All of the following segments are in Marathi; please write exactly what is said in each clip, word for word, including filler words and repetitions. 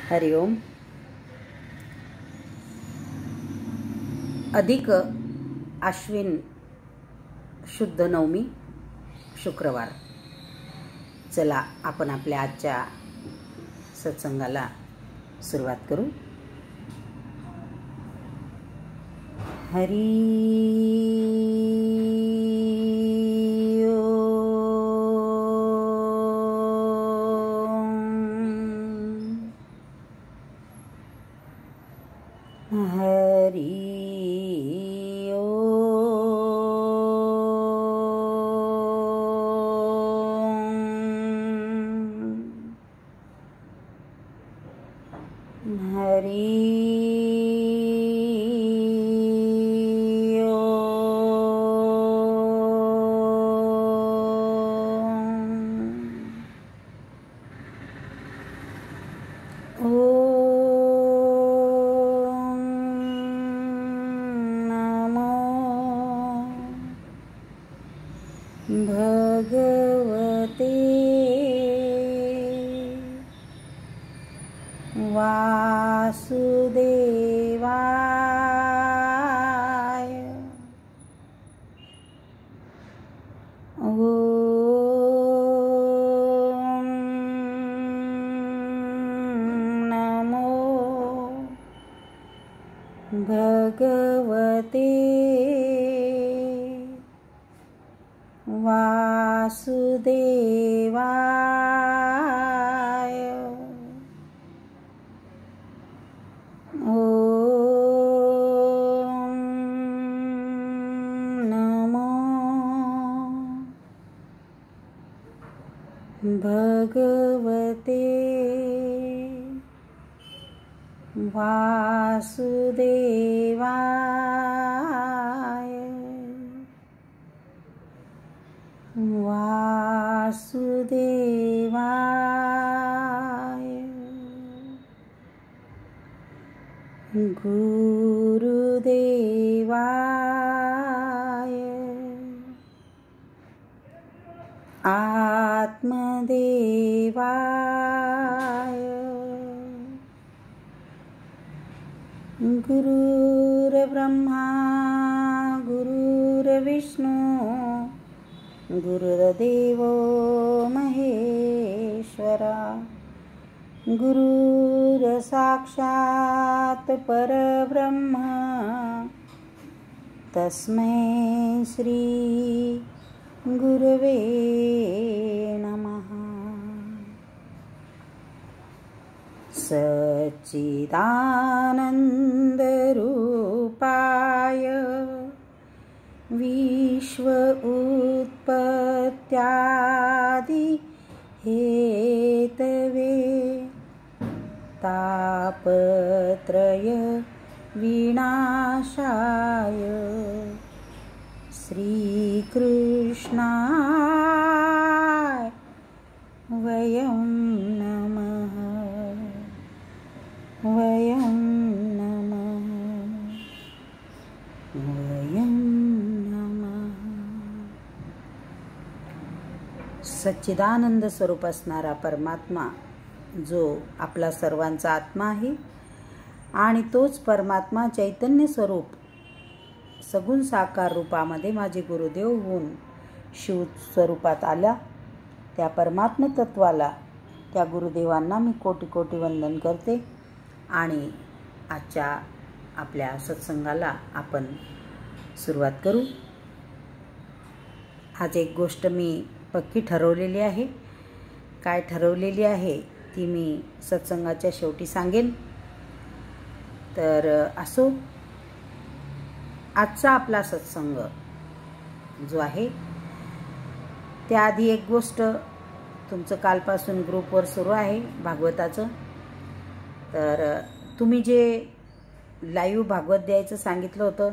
हरि ओम। अधिक आश्विन शुद्ध नवमी शुक्रवार। चला आपण आपल्या आजच्या सत्संगाला सुरुवात करू। हरी हरि ओम हरि भगवते वासुदेवाय ओम नमो भगवते वासुदेवाय ओम नमो भगवते वासुदेवाय वासुदेवाय गुरुदेवाय आत्मदेवाय गुरुर्ब्रह्मा गुरुर्विष्णु गुरुर्देवो महेश्वरा गुरुर्साक्षात् परब्रह्म तस्मै श्री गुरवे नमः। सच्चिदानन्दरूपाय विश्व उत्पत्त्यादि हेतवे तापत्रय विनाशाय श्रीकृष्णाय वयं नमः वयं नमः वयं सच्चिदानंद स्वरूप असणारा परमात्मा जो आपला सर्वांचा आत्मा आहे आणि तोच परमात्मा चैतन्य स्वरूप सगुण साकार रूपामध्ये माझे गुरुदेव होऊन शिव स्वरूपात आला। त्या परमात्म तत्वाला त्या गुरुदेवांना मी कोटी कोटी वंदन करते आणि आजच्या आपल्या सत्संगाला आपण सुरुवात करू। आज एक गोष्ट मी पक्की ठरवलेली आहे। काय ठरवलेली आहे ती मी सत्संगाच्या शेवटी सांगेन। तर असो, आजचा आपला सत्संग जो आहे त्याआधी एक गोष्ट, तुमचं कालपासून ग्रुपवर सुरू आहे भागवताचं। तर तुम्ही जे लाईव्ह भागवत द्यायचं सांगितलं होतं,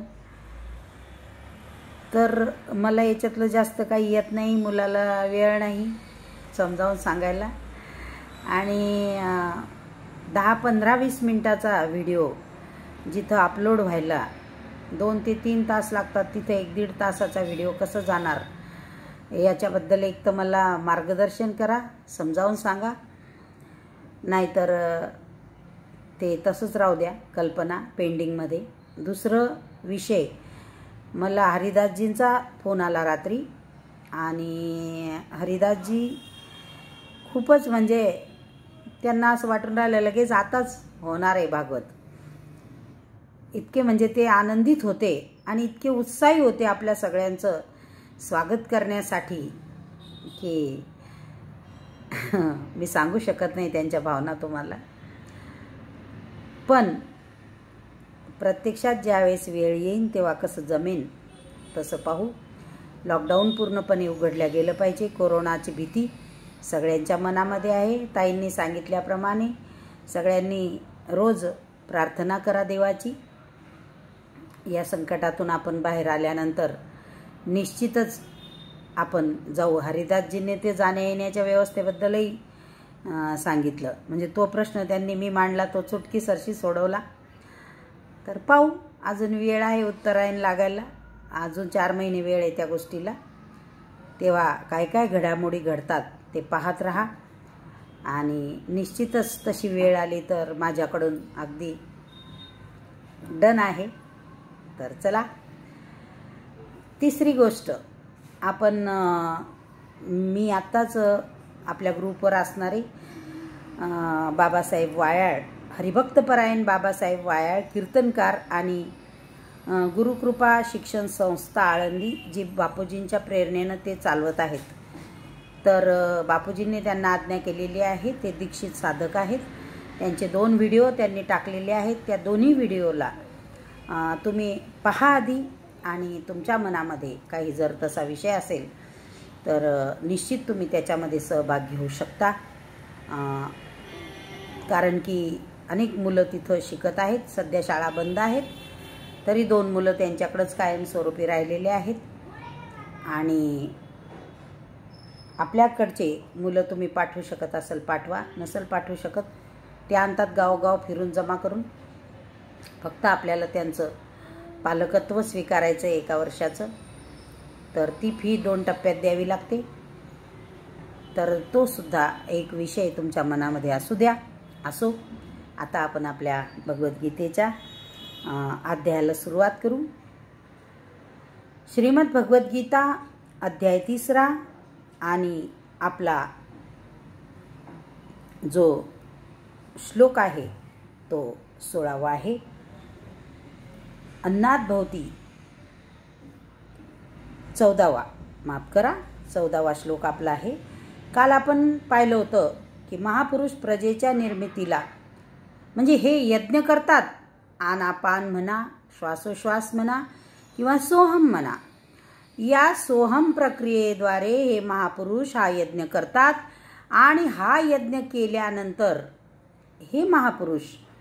तर मला याच्यातलं जास्त काही येत नाही, मुलाला वेळ नाही समजावून सांगायला, आणि दहा पंधरा वीस मिनटाचा व्हिडिओ जिथं अपलोड व्हायला दोन ते तीन तास लागतात, तिथे एक दीड तासाचा व्हिडिओ कसं जाणार याच्याबद्दल एक तर मला मार्गदर्शन करा, समजावून सांगा। नाहीतर ते तसंच राहू द्या, कल्पना पेंडिंगमध्ये. दुसरं विषय, मला हरिदासजींचा फोन आला रात्री आणि हरिदासजी खूपच म्हणजे त्यांना असं वाटून राहिलं लगेच आताच होणार आहे भागवत. इतके म्हणजे ते आनंदित होते आणि इतके उत्साही होते आपल्या सगळ्यांचं स्वागत करण्यासाठी की मी सांगू शकत नाही त्यांच्या भावना तुम्हाला. पण प्रत्यक्षात ज्यावेळेस वेळ येईन तेव्हा कसं जमेन तसं पाहू. लॉकडाऊन पूर्णपणे उघडल्या गेलं पाहिजे. कोरोनाची भीती सगळ्यांच्या मनामध्ये आहे. ताईंनी सांगितल्याप्रमाणे सगळ्यांनी रोज प्रार्थना करा देवाची. या संकटातून आपण बाहेर आल्यानंतर निश्चितच आपण जाऊ. हरिदासजींनी ते जाण्या येण्याच्या व्यवस्थेबद्दलही सांगितलं. म्हणजे तो प्रश्न त्यांनी मी मांडला तो चुटकीसरशी सोडवला. तर पाहू, अजून वेळ आहे उत्तरायण लागायला. अजून चार महिने वेळ आहे त्या गोष्टीला. तेव्हा काय काय घडामोडी घडतात ते पाहत राहा आणि निश्चितच तशी वेळ आली तर माझ्याकडून अगदी डन आहे. तर चला, तिसरी गोष्ट आपण मी आत्ताच आपल्या ग्रुपवर असणारे बाबासाहेब वायाळ, हरिभक्तपरायण बाबासाहेब वायाळ कीर्तनकार आणि गुरुकृपा शिक्षण संस्था आळंदी, जी बापूजींच्या प्रेरणेनं ते चालवत आहेत. तर बापूजींनी त्यांना आज्ञा केलेली आहे. ते दीक्षित साधक आहेत. त्यांचे दोन व्हिडिओ त्यांनी टाकलेले आहेत. त्या दोन्ही व्हिडिओला तुम्ही पहा आधी आणि तुमच्या मनामध्ये काही जर तसा विषय असेल तर निश्चित तुम्ही त्याच्यामध्ये सहभाग घेऊ शकता. कारण की अनेक मुलं तिथं शिकत आहेत. सध्या शाळा बंद आहेत तरी दोन मुलं त्यांच्याकडेच कायमस्वरूपी राहिलेले आहेत. आणि आपल्याकडचे मुलं तुम्ही पाठवू शकत असेल पाठवा, नसेल पाठवू शकत ते आणतात गावगाव फिरून जमा करून. फक्त आपल्याला त्यांचं पालकत्व स्वीकारायचं आहे एका वर्षाचं. तर ती फी दोन टप्प्यात द्यावी लागते. तर तो सुद्धा एक विषय तुमच्या मनामध्ये असू द्या. असो, आता आपण आपल्या भगवद्गीतेच्या अध्यायाला सुरुवात करू. श्रीमद भगवद्गीता अध्याय तिसरा आणि आपला जो श्लोक आहे तो सोळावा आहे. अन्नात भवती चौदावा माफ करा चौदावा श्लोक आपला आहे. काल आपण पाहिलं होतं की महापुरुष प्रजेच्या निर्मितीला म्हणजे हे यज्ञ करतात. आनापान म्हणा, श्वासोश्वास म्हणा किंवा सोहम म्हणा, या सोहम प्रक्रियेद्वारे हे महापुरुष हा यज्ञ करतात. आणि हा यज्ञ केल्यानंतर हे महापुरुष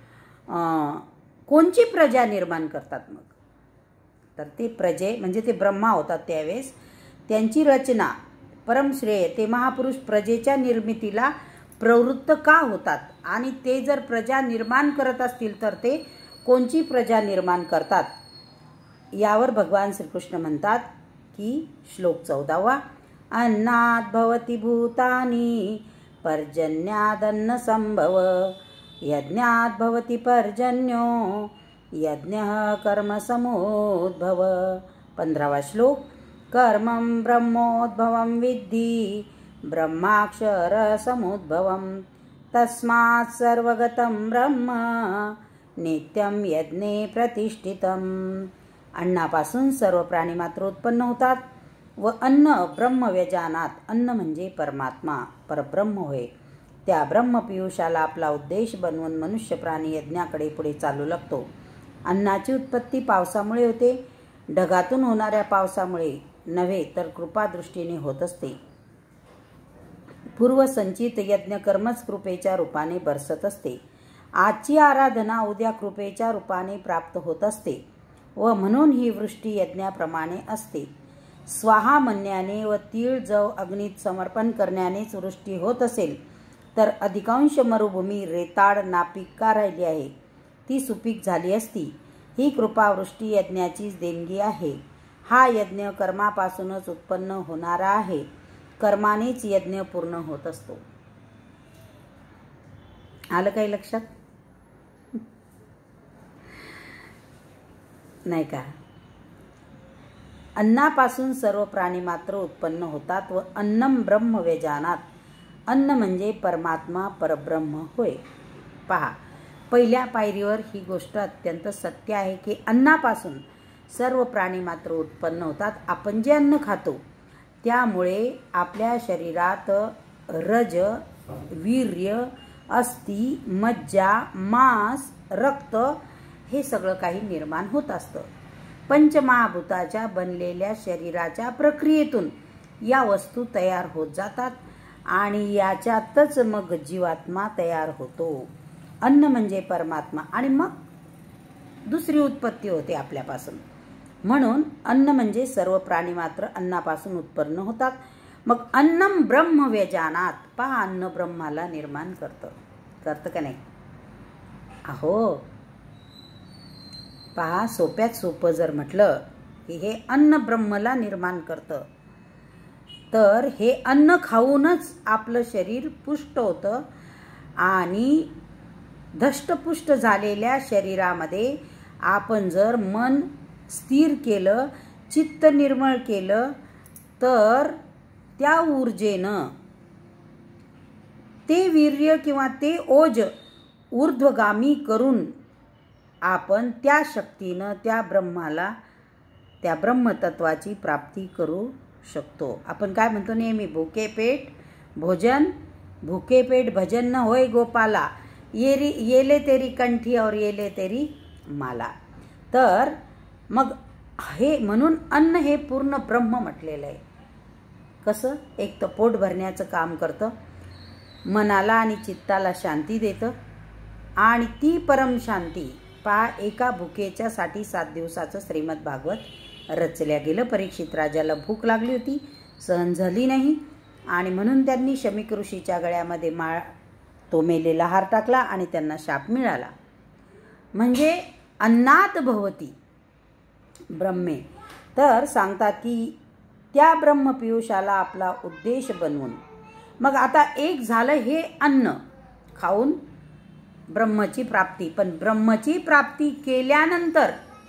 कोणची प्रजा निर्माण करतात मग? तर ते प्रजे म्हणजे ते ब्रह्मा होतात त्यावेळेस. त्यांची रचना परमश्रेय ते महापुरुष प्रजेच्या निर्मितीला प्रवृत्त का होतात आणि ते जर प्रजा निर्माण करत असतील तर ते कोणची प्रजा निर्माण करतात? यावर भगवान श्रीकृष्ण म्हणतात की श्लोक चौदावा, अन्नात भवती भूतानी पर्जन्यादन्न संभव यज्ञात भवती पर्जन्यो यज्ञः कर्म समोद्भव. पंधरावा श्लोक, कर्मं ब्रह्मोद्भवं विद्धि ब्रह्माक्षर समुद्भवं तस्मात् सर्वगतं ब्रह्म नित्यं यज्ञे प्रतिष्ठितम्. अन्नापासून सर्व प्राणी मात्र उत्पन्न होतात व अन्न ब्रह्म व्यजानात. अन्न म्हणजे परमात्मा परब्रह्म होय. त्या ब्रह्मपियुषाला आपला उद्देश बनवून मनुष्य प्राणी यज्ञाकडे पुढे चालू लागतो. अन्नाची उत्पत्ती पावसामुळे होते. ढगातून होणाऱ्या पावसामुळे नव्हे तर कृपादृष्टीने होत असते. पूर्वसंचित यज्ञ कर्मच कृपेच्या रूपाने बरसत असते. आजची आराधना उद्या कृपेच्या रूपाने प्राप्त होत असते व म्हणून ही वृष्टी यज्ञाप्रमाणे असते. स्वाहा म्हणण्याने व तीळ जव अग्नीत समर्पण करण्यानेच वृष्टी होत असेल तर अधिकांश मरुभूमी रेताड नापीक का राहिली आहे? ती सुपीक झाली असती. ही कृपावृष्टी यज्ञाचीच देणगी आहे. हा यज्ञ कर्मापासूनच उत्पन्न होणारा आहे. कर्मानेच यज्ञ पूर्ण होत असतो. आलं काही लक्षात? नाही का? अन्नापासून सर्व प्राणी मात्र उत्पन्न होतात व अन्नम ब्रह्म वेजानात. अन्न म्हणजे परमात्मा परब्रह्म होय. पहा, पहिल्या पायरीवर ही गोष्ट अत्यंत सत्य आहे की अन्नापासून सर्व प्राणी मात्र उत्पन्न होतात. आपण जे अन्न खातो त्यामुळे आपल्या शरीरात रज, वीर्य, अस्थि, मज्जा, मांस, रक्त हे सगळं काही निर्माण होत असतं. पंचमहाभूताच्या बनलेल्या शरीराच्या प्रक्रियेतून या वस्तू तयार होत जातात आणि याच्यातच मग जीवात्मा तयार होतो. अन्न म्हणजे परमात्मा आणि मग दुसरी उत्पत्ती होते आपल्यापासून. म्हणून अन्न म्हणजे सर्व प्राणी मात्र अन्नापासून उत्पन्न होतात. मग अन्नम ब्रह्म व्यजानात. पहा, अन्न ब्रह्माला निर्माण करतं. करतं का नाही? अहो पहा, सोप्यात सोपं जर म्हटलं की हे अन्न ब्रह्मला निर्माण करतं, तर हे अन्न खाऊनच आपलं शरीर पुष्ट होतं आणि धष्टपुष्ट झालेल्या शरीरामध्ये आपण जर मन स्थिर केलं, चित्त निर्मळ केलं, तर त्या ऊर्जेनं ते वीर्य किंवा ते ओज ऊर्ध्वगामी करून आपण त्या शक्तीनं त्या ब्रह्माला, त्या ब्रह्मतत्वाची प्राप्ती करू शकतो. आपण काय म्हणतो नेहमी, भूके पेट भोजन, भूके पेट भजन न होय गोपाला, येरी येले तेरी कंठी और येले तेरी माला. तर मग हे म्हणून अन्न हे पूर्ण ब्रह्म म्हटलेलं आहे. कसं? एक तर पोट भरण्याचं काम करतं, मनाला आणि चित्ताला शांती देतं आणि ती परम शांती. पहा, एका भुकेच्या साठी सात दिवसाचं श्रीमद भागवत रचल्या गेलं. परीक्षित राजाला भूक लागली होती, सहन झाली नाही आणि म्हणून त्यांनी शमीक ऋषीच्या गळ्यामध्ये माळ तो मेलेला हार टाकला आणि त्यांना शाप मिळाला. म्हणजे अन्नात भवती ब्रह्मे. तर सांगतात की त्या ब्रह्मपियुषाला आपला उद्देश बनवून, मग आता एक झालं हे अन्न खाऊन ब्रह्मची प्राप्ती. पण ब्रह्मची प्राप्ती केल्यानंतर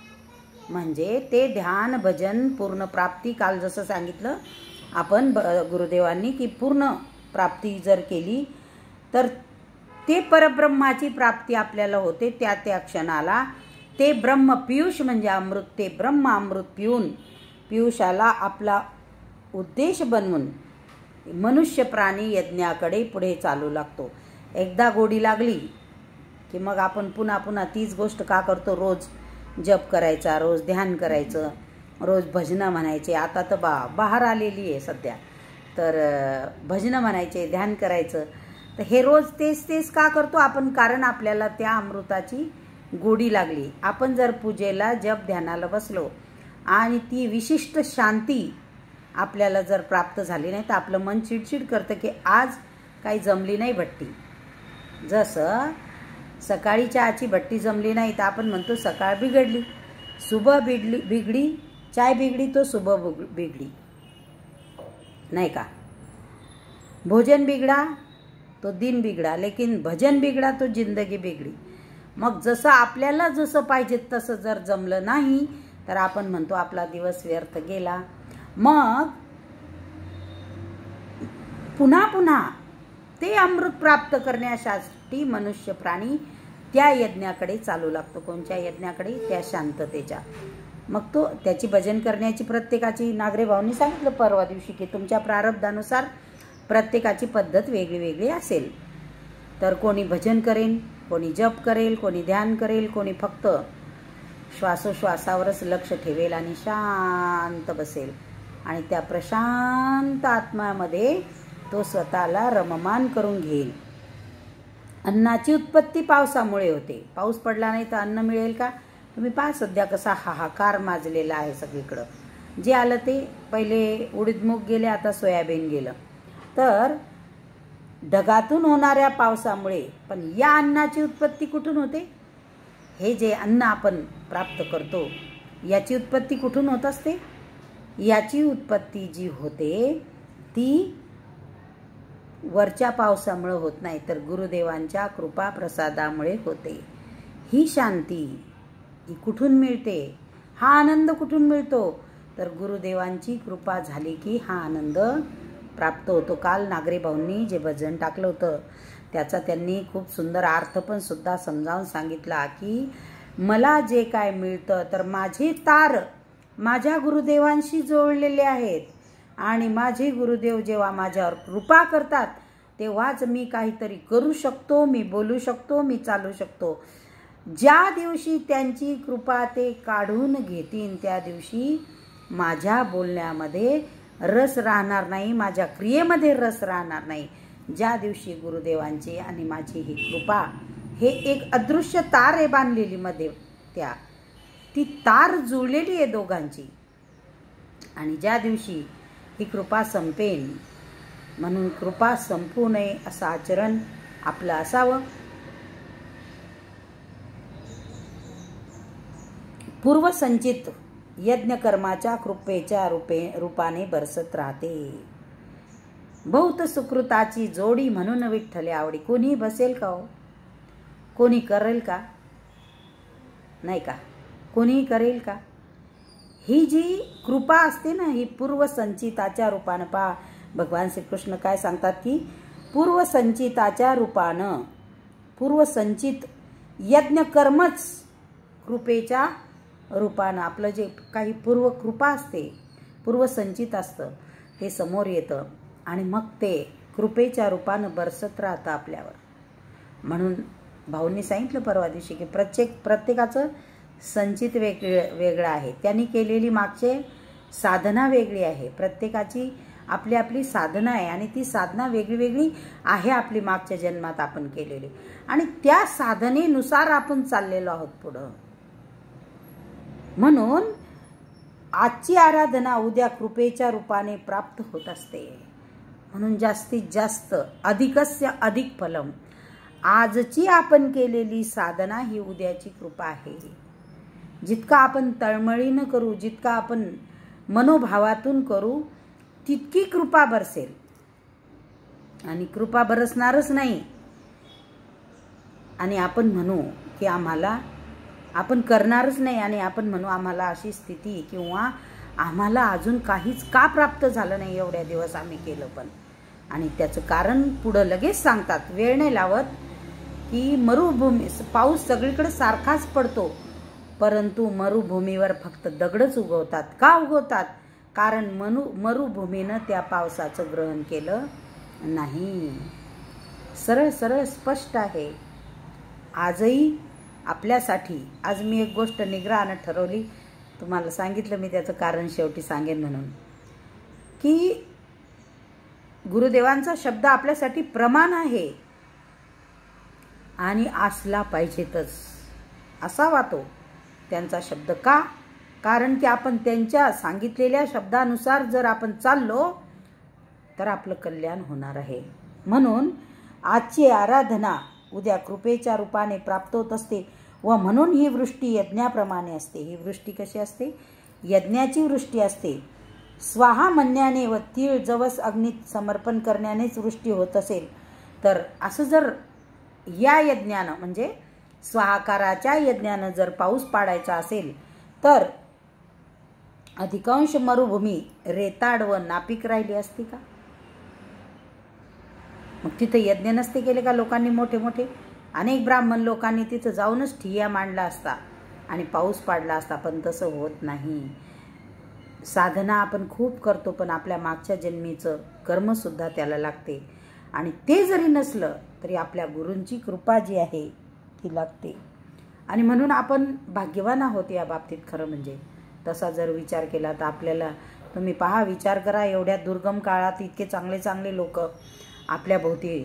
म्हणजे ते ध्यान भजन पूर्ण प्राप्ती, काल जसं सांगितलं आपण गुरुदेवांनी की पूर्ण प्राप्ती जर केली तर ते परब्रह्माची प्राप्ती आपल्याला होते. त्या त्या क्षणाला ते ब्रह्म पियुष म्हणजे अमृत, ते ब्रह्म अमृत पिऊन पियुषाला आपला उद्देश बनवून मनुष्य प्राणी यज्ञाकडे पुढे चालू लागतो. एकदा गोडी लागली की मग आपण पुन्हा पुन्हा तीच गोष्ट का करतो? रोज जप करायचा, रोज ध्यान करायचं, रोज भजनं म्हणायचे. आता तर बा बाहेर आलेली आहे सध्या, तर भजनं म्हणायचे, ध्यान करायचं. तर हे रोज तेच तेच का करतो आपण? कारण आपल्याला त्या अमृताची गोडी लागली. आपण जर पूजेला जप ध्यानाला बसलो आणि ती विशिष्ट शांती आपल्याला जर प्राप्त झाली नाही तर आपलं मन चिडचिड करतं की आज काही जमली नाही भट्टी. जसं सकाळी चहाची भट्टी जमली नाही तर आपण म्हणतो सकाळ बिघडली, सुबह बिगडी बिगडी चाय बिगडी तो सुबह बिगडी, नहीं का? भोजन बिगड़ा तो दिन बिगड़ा, लेकिन भजन बिगड़ा तो जिंदगी बिगड़ी. मग जसं आपल्याला जसं पाहिजे तसं जर जमलं नाही तर आपण म्हणतो आपला दिवस व्यर्थ गेला. मग पुन्हा पुन्हा ते अमृत प्राप्त करण्यासाठी मनुष्य प्राणी त्या यज्ञाकडे चालू लागतो. कोणत्या यज्ञाकडे? त्या शांततेच्या. मग तो त्याची भजन करण्याची प्रत्येकाची, नागरे भाऊंनी सांगितलं परवा दिवशी की तुमच्या प्रारब्धानुसार प्रत्येकाची पद्धत वेगळी वेगळी असेल. तर कोणी भजन करेल, कोणी जप करेल, कोणी ध्यान करेल, कोणी फक्त श्वासोश्वासावरच लक्ष ठेवेल आणि शांत बसेल आणि त्या प्रशांत आत्म्यामध्ये तो स्वतःला रममान करून घेईल. अन्नाची उत्पत्ती पावसामुळे होते. पाऊस पडला नाही तर अन्न मिळेल का? तुम्ही पहा सध्या कसा हाहाकार माजलेला आहे सगळीकडं. जे आलं ते पहिले उडीद मूग गेले, आता सोयाबीन गेलं. तर ढगातून होणाऱ्या पावसामुळे, पण या अन्नाची उत्पत्ती कुठून होते? हे जे अन्न आपण प्राप्त करतो याची उत्पत्ती कुठून होत असते? याची उत्पत्ती जी होते ती वरच्या पावसामुळे होत नाही तर गुरुदेवांच्या कृपा प्रसादामुळे होते. ही शांती ही कुठून मिळते? हा आनंद कुठून मिळतो? तर गुरुदेवांची कृपा झाली की हा आनंद प्राप्त होतो. काल नागरे भाऊंनी जे भजन टाकलं होतं त्याचा त्यांनी खूप सुंदर अर्थ पण सुद्धा समजावून सांगितला की मला जे काय मिळतं तर माझे तार माझ्या गुरुदेवांशी जोडलेले आहेत आणि माझे गुरुदेव जेव्हा माझ्यावर कृपा करतात तेव्हाच मी काहीतरी करू शकतो, मी बोलू शकतो, मी चालू शकतो. ज्या दिवशी त्यांची कृपा ते काढून घेतील त्या दिवशी माझ्या बोलण्यामध्ये रस राहणार नाही, माझ्या क्रियेमध्ये रस राहणार नाही. ज्या दिवशी गुरुदेवांची आणि माझी ही कृपा हे एक अदृश्य तार आहे बांधलेली मध्ये, त्या ती तार जुळलेली आहे दोघांची. आणि ज्या दिवशी ही कृपा संपेन, म्हणून कृपा संपू नये असं आचरण आपलं असावं. पूर्वसंचित यज्ञकर्माच्या कृपेच्या रूपे रूपाने बरसत राहते. बहुत सुकृताची जोडी म्हणून विठ्ठले आवडी. कोणी बसेल का हो? कोणी करेल का? नाही का? कोणी करेल का? ही जी कृपा असते ना ही पूर्वसंचिताच्या रूपानं, पहा भगवान श्रीकृष्ण काय सांगतात की पूर्वसंचिताच्या रूपानं, पूर्वसंचित यज्ञकर्मच कृपेच्या रूपानं आपलं जे काही पूर्व कृपा असते, पूर्वसंचित असतं ते समोर येतं आणि मग ते कृपेच्या रूपानं बरसत राहतं आपल्यावर. म्हणून भाऊंनी सांगितलं परवा दिवशी की प्रत्येक प्रत्येकाचं संचित वेगळं वेगळं आहे, त्यांनी केलेली मागचे साधना वेगळी आहे. प्रत्येकाची आपली आपली साधना आहे आणि ती साधना वेगळी वेगळी आहे आपली मागच्या जन्मात आपण केलेली, आणि त्या साधनेनुसार आपण चाललेलो आहोत पुढं. म्हणून आजची आराधना उद्या कृपेच्या रूपाने प्राप्त होत असते. म्हणून जास्तीत जास्त अधिकस्य अधिक फलम, आजची आपण केलेली साधना ही उद्याची कृपा आहे. जितका आपण तळमळीनं करू, जितका आपण मनोभावातून करू तितकी कृपा बरसेल. आणि कृपा बरसणारच नाही आणि आपण म्हणू की आम्हाला, आपण करणारच नाही आणि आपण म्हणू आम्हाला अशी स्थिती किंवा आम्हाला अजून काहीच का प्राप्त झालं नाही एवढ्या दिवस आम्ही केलं पण. आणि त्याचं कारण पुढं लगेच सांगतात, वेळ नाही लावत, की मरुभूमी, पाऊस सगळीकडे सारखाच पडतो परंतु मरुभूमीवर फक्त दगडच उगवतात. का उगवतात? कारण मनु मरुभूमीनं त्या पावसाचं ग्रहण केलं नाही. सरळ सरळ स्पष्ट आहे. आजही आपल्यासाठी, आज मी एक गोष्ट निग्रहानं ठरवली, तुम्हाला सांगितलं मी त्याचं कारण शेवटी सांगेन म्हणून, की गुरुदेवांचा शब्द आपल्यासाठी प्रमाण आहे आणि असला पाहिजेतच, असावा तो त्यांचा शब्द. का? कारण की आपण त्यांच्या सांगितलेल्या शब्दानुसार जर आपण चाललो तर आपलं कल्याण होणार आहे. म्हणून आजची आराधना उद्या कृपेच्या रूपाने प्राप्त होत असते व म्हणून ही वृष्टी यज्ञाप्रमाणे असते. ही वृष्टी कशी असते? यज्ञाची वृष्टी असते. स्वाहा म्हणण्याने व तीळ जवस अग्नीत समर्पण करण्यानेच वृष्टी होत असेल तर असं जर या यज्ञानं म्हणजे स्वाहाकाराच्या यज्ञानं जर पाऊस पाडायचा असेल तर अधिकांश मरुभूमी रेताड व नापीक राहिली असती का? मग तिथे यज्ञ नसते केले का लोकांनी? मोठे मोठे अनेक ब्राह्मण लोकांनी तिथं जाऊनच ठिय्या मांडला असता आणि पाऊस पाडला असता, पण तसं होत नाही. साधना आपण खूप करतो पण आपल्या मागच्या जन्मीचं कर्मसुद्धा त्याला लागते आणि ते जरी नसलं तरी आपल्या गुरूंची कृपा जी आहे ती लागते. आणि म्हणून आपण भाग्यवान आहोत या बाबतीत. खरं म्हणजे तसा जर विचार केला तर आपल्याला, तुम्ही पहा, विचार करा, एवढ्या दुर्गम काळात इतके चांगले चांगले लोक आपल्या भोवती,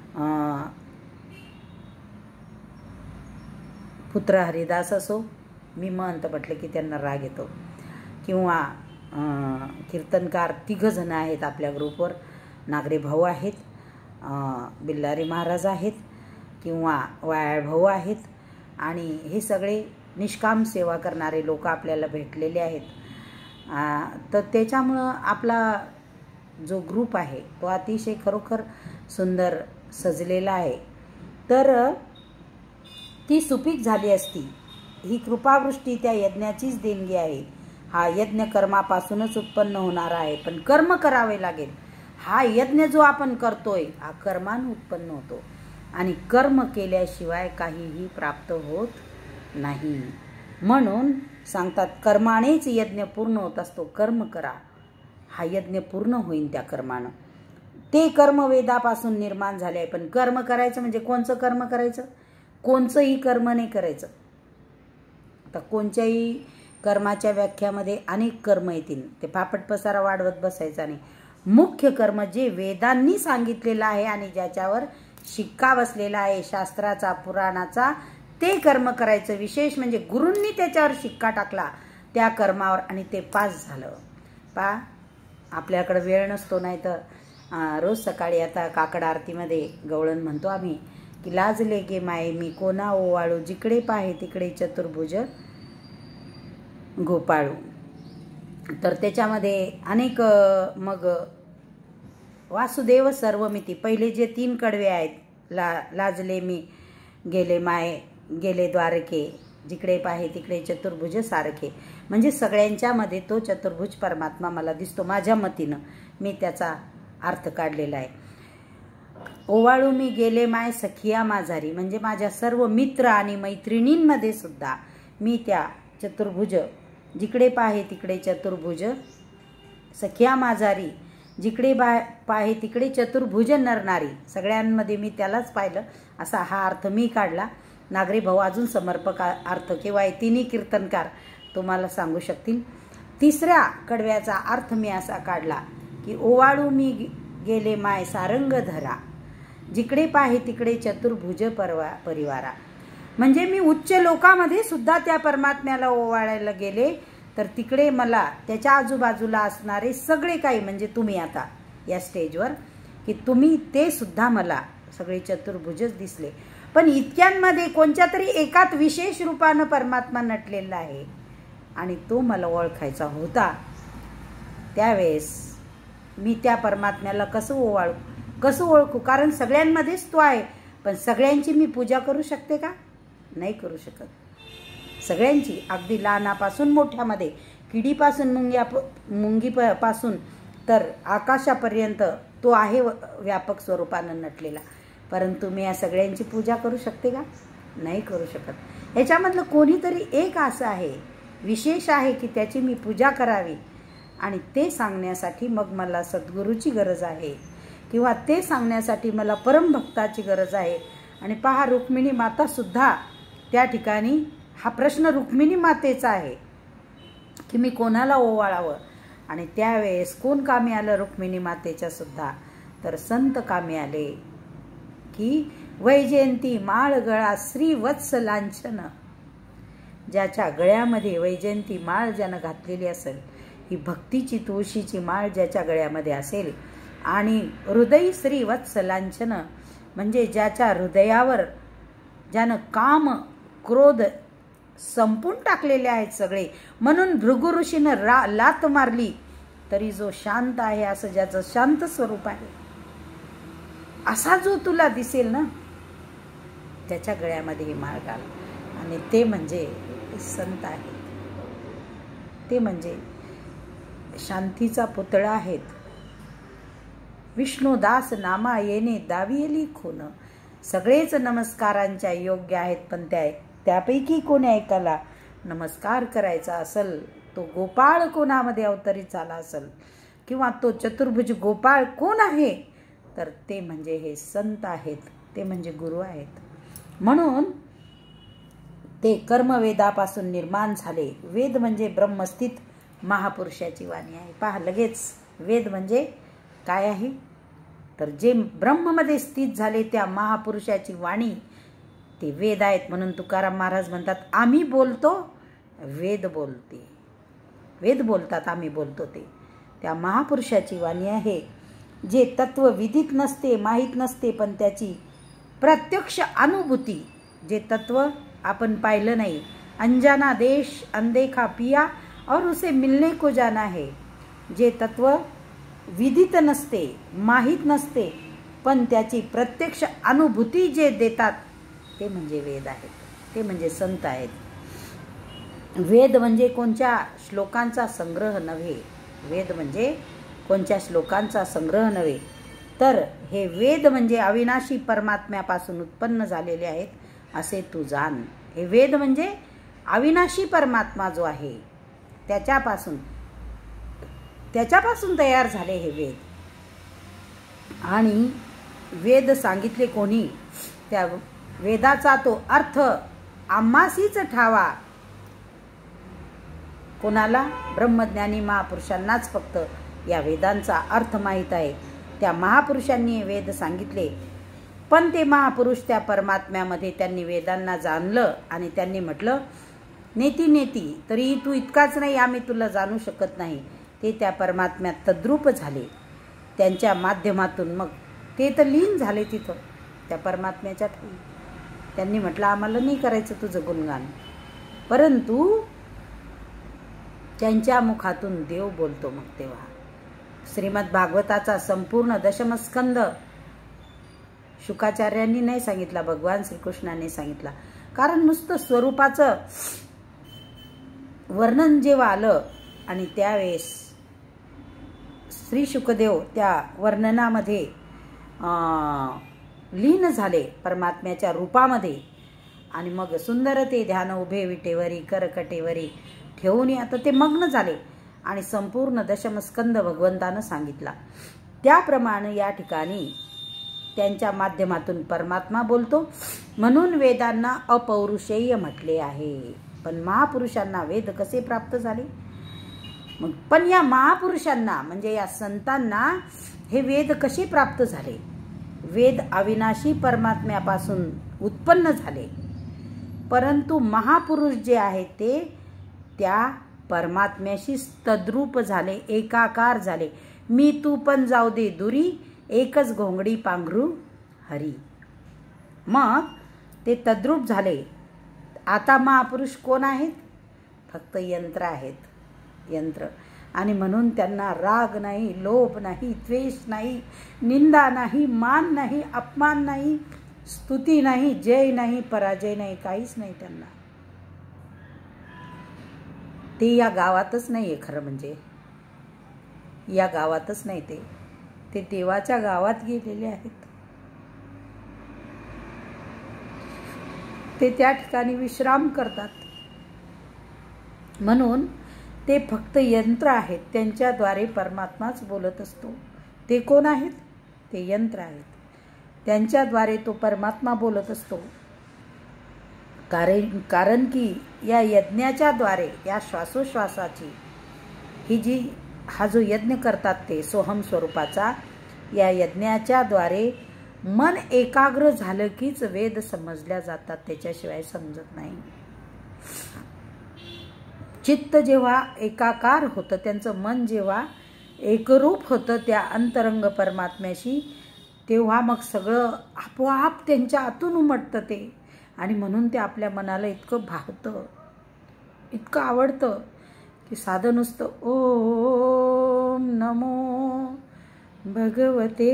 पुत्र हरिदास असो, मी महंत म्हटलं की त्यांना राग येतो, किंवा कीर्तनकार तिघ जण आहेत आपल्या ग्रुपवर, नागरे भाऊ आहेत, बिल्लारी महाराज आहेत, किंवा वायाळ भाऊ आहेत, आणि हे सगळे निष्काम सेवा करणारे लोक आपल्याला भेटलेले आहेत. तर त्याच्यामुळं आपला जो ग्रुप आहे तो अतिशय खरोखर सुंदर सजलेला आहे. तर ती सुपीक झाली असती ही कृपावृष्टी त्या यज्ञाचीच देणगी आहे. हा यज्ञ कर्मापासूनच उत्पन्न होणार आहे, पण कर्म करावे लागेल. हा यज्ञ जो आपण करतोय हा कर्माने उत्पन्न होतो आणि कर्म केल्याशिवाय काहीही प्राप्त होत नाही. म्हणून सांगतात कर्मानेच यज्ञ पूर्ण होत असतो. कर्म करा, हा यज्ञ पूर्ण होईल त्या कर्मानं. ते कर्म वेदापासून निर्माण झाले आहे. पण कर्म करायचं म्हणजे कोणचं कर्म करायचं? कोणचंही कर्म नाही करायचं. आता कोणत्याही कर्माच्या व्याख्यामध्ये अनेक कर्म येतील, ते पापट पसारा वाढवत बसायचा नाही. मुख्य कर्म जे वेदांनी सांगितलेलं आहे आणि ज्याच्यावर शिक्का बसलेला आहे शास्त्राचा, पुराणाचा, ते कर्म करायचं. विशेष म्हणजे गुरूंनी त्याच्यावर शिक्का टाकला त्या कर्मावर आणि ते पास झालं. पा आपल्याकडे वेळ नसतो, नाही तर रोज सकाळी आता काकड आरतीमध्ये गवळण म्हणतो आम्ही की लाजले गे माये मी कोणा ओवाळू, जिकडे पाहे तिकडे चतुर्भुज गोपाळू. तर त्याच्यामध्ये अनेक मग वासुदेव सर्वमिती पहिले जे तीन कडवे आहेत, ला लाजले मी गेले माये गेले द्वारके, जिकडे पाहे तिकडे चतुर्भुज सारखे, म्हणजे सगळ्यांच्यामध्ये तो चतुर्भुज परमात्मा मला दिसतो. माझ्या मतीनं मी त्याचा अर्थ काढलेला आहे. ओवाळू मी गेले माय सखिया माझारी, म्हणजे माझ्या सर्व मित्र आणि मैत्रिणींमध्ये सुद्धा मी त्या चतुर्भुज, जिकडे पाहे तिकडे चतुर्भुज, सखिया माझारी, जिकडे बा पाहे तिकडे चतुर्भुज नरनारी, सगळ्यांमध्ये मी त्यालाच पाहिलं, असा हा अर्थ मी काढला. नागरी भाऊ अजून समर्पक अर्थ किंवा तिन्ही कीर्तनकार तुम्हाला सांगू शकतील. तिसऱ्या कडव्याचा अर्थ मी असा काढला की ओवाळू मी गेले माय सारंग धरा, जिकडे पाहे तिकडे चतुर्भुज परवा परिवारा, म्हणजे मी उच्च लोकामध्ये सुद्धा त्या परमात्म्याला ओवाळायला गेले तर तिकडे मला त्याच्या आजूबाजूला असणारे सगळे काही, म्हणजे तुम्ही आता या स्टेजवर की तुम्ही ते सुद्धा मला सगळे चतुर्भुजच दिसले. पण इतक्यांमध्ये कोणत्या तरी एकात विशेष रूपानं परमात्मा नटलेला आहे आणि तो मला ओळखायचा होता. त्यावेळेस मी त्या परमात्म्याला कसं ओवाळू, कसं ओळखू? कारण सगळ्यांमध्येच तो आहे, पण सगळ्यांची मी पूजा करू शकते का? नाही करू शकत. सगळ्यांची, अगदी लहानापासून मोठ्यामध्ये, किडीपासून मुंग्या मुंगीपासून तर आकाशापर्यंत तो आहे व्यापक स्वरूपानं नटलेला, परंतु मी या सगळ्यांची पूजा करू शकते का? नाही करू शकत. ह्याच्यामधलं कोणीतरी एक असं आहे, विशेष आहे की त्याची मी पूजा करावी आणि ते सांगण्यासाठी मग मला सद्गुरूची गरज आहे किंवा ते सांगण्यासाठी मला परमभक्ताची गरज आहे. आणि पहा, रुक्मिणी मातासुद्धा त्या ठिकाणी हा प्रश्न रुक्मिणी मातेचा आहे की मी कोणाला ओवाळावं, आणि त्यावेळेस कोण कामी आलं रुक्मिणी मातेच्या सुद्धा? तर संत कामी आले की वैजयंती माळ गळा श्री वत्स लांछन, ज्याच्या गळ्यामध्ये वैजयंती माळ ज्यानं घातलेली असेल, ही भक्तीची तुळशीची माळ ज्याच्या गळ्यामध्ये असेल, आणि हृदय श्री वत्स लांछन, म्हणजे ज्याच्या हृदयावर ज्यानं काम क्रोध संपून टाकलेले आहेत सगळे, म्हणून भृगु ऋषीनं रा लात मारली तरी जो शांत आहे, असं ज्याचं शांत स्वरूप आहे, असा जो तुला दिसेल ना, त्याच्या गळ्यामध्ये ही माळ घाल. आणि ते म्हणजे संत आहेत, ते म्हणजे शांतीचा पुतळा आहेत. विष्णुदास नामा येणे दावियली खून, सगळेच नमस्कारांच्या योग्य आहेत, पण त्या त्यापैकी कोणी ऐकायला नमस्कार करायचा असेल, तो गोपाळ कोणामध्ये अवतरित झाला असेल किंवा तो चतुर्भुज गोपाळ कोण आहे, तर ते म्हणजे हे संत आहेत, ते म्हणजे गुरु आहेत. म्हणून ते कर्मवेदापासून निर्माण झाले. वेद म्हणजे ब्रह्मस्थित महापुरुषाची वाणी आहे. पहा, लगेच वेद म्हणजे काय आहे, तर जे ब्रह्ममध्ये स्थित झाले त्या महापुरुषाची वाणी ते वेद आहेत. म्हणून तुकाराम महाराज म्हणतात, आम्ही बोलतो वेद बोलते, वेद बोलतात आम्ही बोलतो, ते त्या महापुरुषाची वाणी आहे. जे तत्व विदित नसते, माहीत नसते, पण त्याची प्रत्यक्ष अनुभूती, जे तत्व आपण पाहिलं नाही, अनजाना देश अनदेखा पिया और उसे मिलने को जाना है, जे तत्व विदित नसते, माहीत नसते, पण त्याची प्रत्यक्ष अनुभूती जे देतात ते म्हणजे वेद आहेत, ते म्हणजे संत आहेत. वेद म्हणजे कोणत्या श्लोकांचा संग्रह नव्हे, वेद म्हणजे कोणत्या श्लोकांचा संग्रह नव्हे, तर हे वेद म्हणजे अविनाशी परमात्म्यापासून उत्पन्न झालेले आहेत असे तू जाण. हे वेद म्हणजे अविनाशी परमात्मा जो आहे त्याच्यापासून त्याच्यापासून तयार झाले हे वेद. आणि वेद सांगितले कोणी, त्या वेदाचा तो अर्थ आम्हासीच ठावा. कोणाला? ब्रह्मज्ञानी महापुरुषांनाच फक्त या वेदांचा अर्थ माहीत आहे. त्या महापुरुषांनी वेद सांगितले, पण ते महापुरुष त्या परमात्म्यामध्ये त्यांनी वेदांना जाणलं आणि त्यांनी म्हटलं, नेती नेती तरी तू इतकाच नाही, आम्ही तुला जाणू शकत नाही. ते त्या परमात्म्यात तद्रूप झाले. त्यांच्या माध्यमातून मग ते तर लीन झाले तिथं त्या परमात्म्याच्या ठाई. त्यांनी म्हटलं, आम्हाला नाही करायचं तुझं गुणगान. परंतु त्यांच्या मुखातून देव बोलतो. मग तेव्हा श्रीमद भागवताचा संपूर्ण दशमस्कंद शुकाचार्यांनी नाही सांगितला, भगवान श्रीकृष्णाने सांगितला. कारण नुसतं स्वरूपाचं वर्णन जेव्हा आलं आणि त्यावेळेस श्री शुकदेव त्या वर्णनामध्ये लीन झाले परमात्म्याच्या रूपामध्ये. आणि मग सुंदर ते ध्यान उभे विटेवरी करकटेवरी ठेवून आता ते मग्न झाले आणि संपूर्ण दशमस्कंद भगवंतानं सांगितला. त्याप्रमाणे या ठिकाणी त्यांच्या माध्यमातून परमात्मा बोलतो, म्हणून वेदांना अपौरुषेय म्हटले आहे. पण महापुरुषांना वेद कसे प्राप्त झाले? मग पण या महापुरुषांना म्हणजे या संतांना हे वेद कसे प्राप्त झाले? वेद अविनाशी परमात्म्यापासून उत्पन्न झाले, परंतु महापुरुष जे आहेत ते त्या परमात्म्याशी तद्रूप झाले, एकाकार झाले. मी तू पण जाऊ दे दुरी, एकच घोंगडी पांघरू हरी. मग ते तद्रूप झाले. आता महापुरुष कोण आहेत? फक्त यंत्र आहेत, यंत्र. आणि म्हणून त्यांना राग नाही, लोभ नाही, द्वेष नाही, निंदा नाही, मान नाही, अपमान नाही, स्तुती नाही, जय नाही, पराजय नाही, काहीच नाही त्यांना. ते या गावातच नाही आहे. खरं म्हणजे या गावातच नाही, ते ते देवाच्या गावात गेलेले आहेत. ते त्या ठिकाणी विश्राम करतात. म्हणून ते फक्त यंत्र आहेत, त्यांच्याद्वारे परमात्माच बोलत असतो. ते कोण आहेत? ते यंत्र आहेत, त्यांच्याद्वारे तो परमात्मा बोलत असतो. कारण कारण की या यज्ञाच्या द्वारे, या श्वासोश्वासाची ही जी हा जो यज्ञ करतात ते सोहम स्वरूपाचा, या यज्ञाच्या द्वारे मन एकाग्र झालं कीच वेद समजल्या जातात, त्याच्याशिवाय समजत नाही. चित्त जेव्हा एकाकार होतं, त्यांचं मन जेव्हा एकरूप होतं त्या अंतरंग परमात्म्याशी, तेव्हा मग सगळं आपोआप त्यांच्या आतून उमटतं ते. आणि म्हणून ते आपल्या मनाला इतकं भावतं, इतकं आवडतं की साधं नुसतं ओम नमो भगवते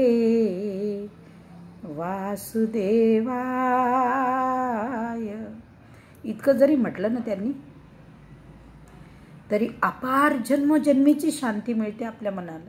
वासुदेवाय इतकं जरी म्हटलं ना त्यांनी, तरी अपार जन्मजन्मीची शांती मिळते आपल्या मनाला.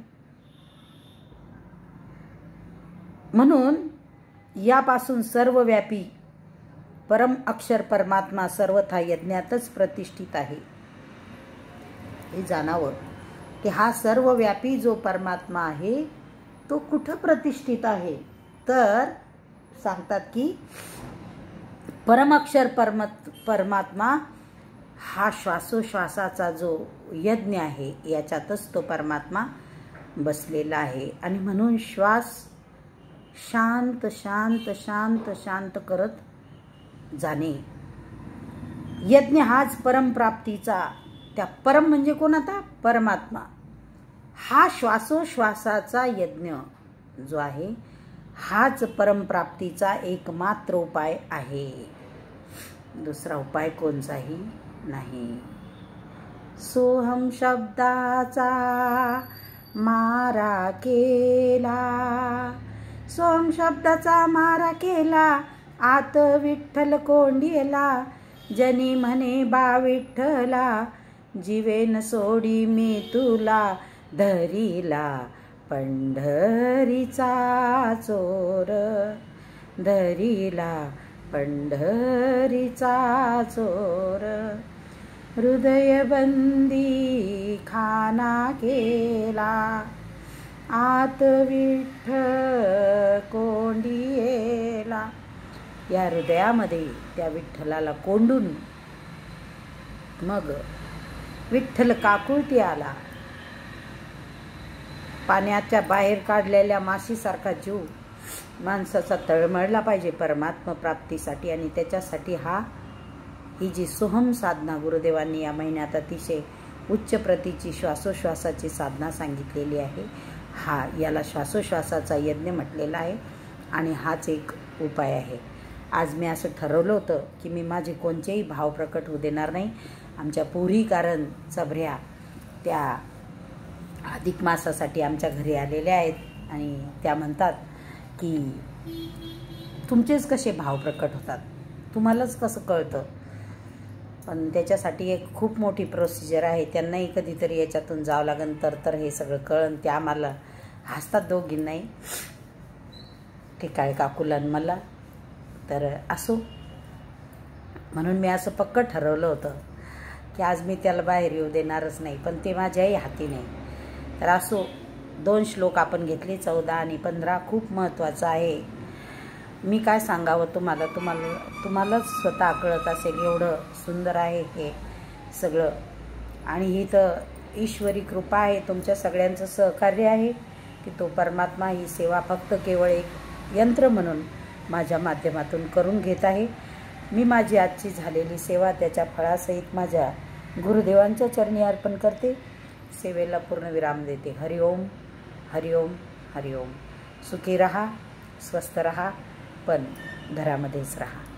म्हणून यापासून सर्वव्यापी परम अक्षर परमात्मा सर्वथा यज्ञातच प्रतिष्ठित आहे. हे जाणावं की हा सर्वव्यापी जो परमात्मा आहे तो कुठं प्रतिष्ठित आहे? तर सांगतात की परम अक्षर परमत परमात्मा हा श्वासोश्वासाचा जो यज्ञ आहे याच्यातच तो परमात्मा बसलेला आहे. आणि म्हणून श्वास शांत शांत शांत शांत करत जाणे. यज्ञ हाच परमप्राप्तीचा, त्या परम म्हणजे कोण? आता परमात्मा. हा श्वासोश्वासाचा यज्ञ जो आहे हाच परमप्राप्तीचा एकमात्र उपाय आहे. दुसरा उपाय कोणताही नाही. सोहम शब्दाचा मारा केला, सोहम शब्दाचा मारा केला, आत विठ्ठल कोंडियला, जनी म्हणे बा विठ्ठला, जीवेन सोडी मी तुला, धरीला पंढरीचा चोर, धरीला पंढरीचा चोर. हृदय बंदी खाना केला, आत विठ्ठ कोंडियेला. या हृदयामध्ये त्या विठ्ठलाला कोंडून मग विठ्ठल काकुळती आला. पाण्याच्या बाहेर काढलेल्या माशीसारखा जीव माणसाचा तळमळला पाहिजे परमात्मा प्राप्तीसाठी. आणि त्याच्यासाठी हा ही जी सोहम साधना गुरुदेवांनी या महिन्यात अतिशय उच्च प्रतीची श्वासोश्वासाची साधना सांगितलेली आहे. हा याला श्वासोश्वासाचा यज्ञ म्हटलेला आहे आणि हाच एक उपाय आहे. आज मी असं ठरवलं होतं की मी माझे कोणतेही भाव प्रकट होऊ देणार नाही. आमच्या पोरी कारण चभऱ्या त्या अधिक मासासाठी आमच्या घरी आलेल्या आहेत आणि त्या म्हणतात की तुमचेच कसे भाव प्रकट होतात, तुम्हालाच कसं कळतं. पण त्याच्यासाठी एक खूप मोठी प्रोसिजर आहे. त्यांनाही कधीतरी याच्यातून जावं लागेल तर तर हे सगळं कळन. त्या आम्हाला हसतात दोघींनाही, ठिकाळ काकूला आणि मला. तर असो, म्हणून मी असं पक्क ठरवलं होतं की आज मी त्याला बाहेर येऊ देणारच नाही. पण ते माझ्याही हाती नाही. तर असो, दोन श्लोक आपण घेतले, चौदा आणि पंधरा. खूप महत्त्वाचं आहे. मी काय सांगावं तुम्हाला, तुम्हाला तुम्हालाच स्वतः कळत असेल एवढं सुंदर आहे हे सगळं. आणि ही तर ईश्वरी कृपा आहे, तुमच्या सगळ्यांचं सहकार्य आहे की तो परमात्मा ही सेवा फक्त केवळ एक यंत्र म्हणून माझ्या माध्यमातून करून घेत आहे. मी माझी आजची झालेली सेवा त्याच्या फळासहित माझ्या गुरुदेवांच्या चरणी अर्पण करते. सेवेला पूर्णविराम देते. हरिओम हरिओम हरिओम. सुखी रहा, स्वस्थ रहा, पण घरामध्येच रहा.